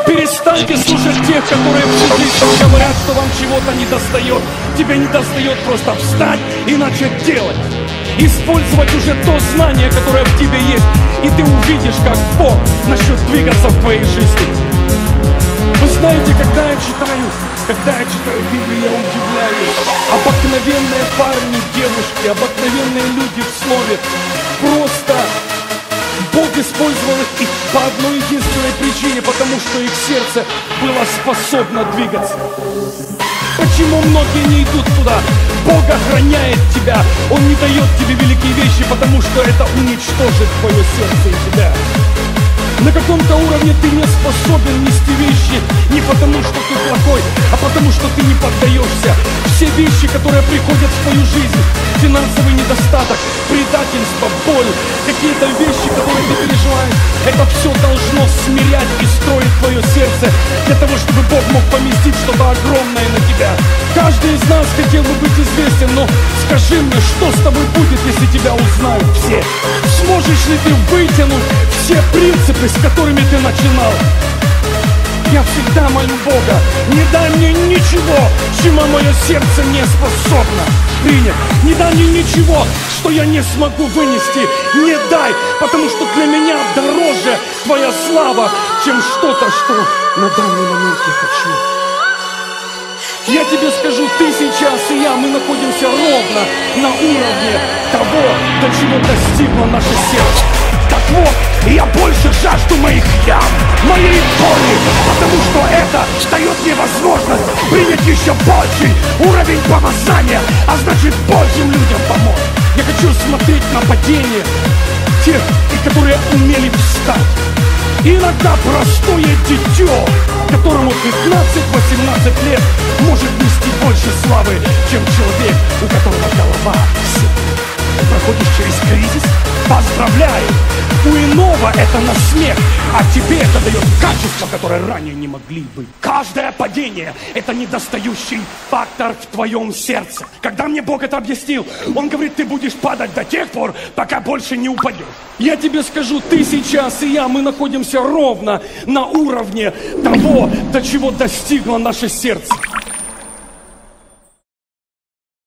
Перестаньте слушать тех, которые всю жизнь говорят, что вам чего-то не достает. Тебе не достает просто встать и начать делать. Использовать уже то знание, которое в тебе есть. И ты увидишь, как Бог начнет двигаться в твоей жизни. Вы знаете, когда я читаю Библию, я удивляюсь. Обыкновенные парни, девушки, обыкновенные люди в слове. Просто Бог использовал их по одной единственной причине, потому что их сердце было способно двигаться. Почему многие не идут туда? Бог охраняет тебя. Он не дает тебе великие вещи, потому что это уничтожит твое сердце и тебя. На каком-то уровне ты не способен нести вещи не потому, что ты плохой, а потому, что ты не поддаешься. Все вещи, которые приходят в твою жизнь, финансовый недостаток, предательство, боль, какие-то вещи, которые ты переживаешь, это все должно смирять и строить твое сердце для того, чтобы Бог мог поместить что-то огромное на тебя. Каждый из нас хотел бы быть известен, но скажи мне, что с тобой будет, если тебя узнают все? Сможешь ли ты вытянуть все принципы, с которыми ты начинал? Я всегда молю Бога, не дай мне ничего, чему мое сердце не способно принять. Не дай мне ничего, что я не смогу вынести. Не дай, потому что для меня дороже твоя слава, чем что-то, что на данный момент я хочу. Я тебе скажу, ты сейчас и я, мы находимся ровно на уровне того, до чего достигло наше сердце. Так вот, я больше жажду моих ям, моей боли, потому что это дает мне возможность принять еще больший уровень помазания, а значит большим людям помочь. Я хочу смотреть на падение тех, которые умели встать. И иногда простое дитё, которому 15-18 лет, может нести больше славы, чем человек, у которого голова сильная. Ты проходишь через кризис? Поздравляю! У иного это насмех, а тебе это дает качество, которое ранее не могли быть. Каждое падение – это недостающий фактор в твоем сердце. Когда мне Бог это объяснил, Он говорит, ты будешь падать до тех пор, пока больше не упадешь. Я тебе скажу, ты сейчас и я, мы находимся ровно на уровне того, до чего достигло наше сердце.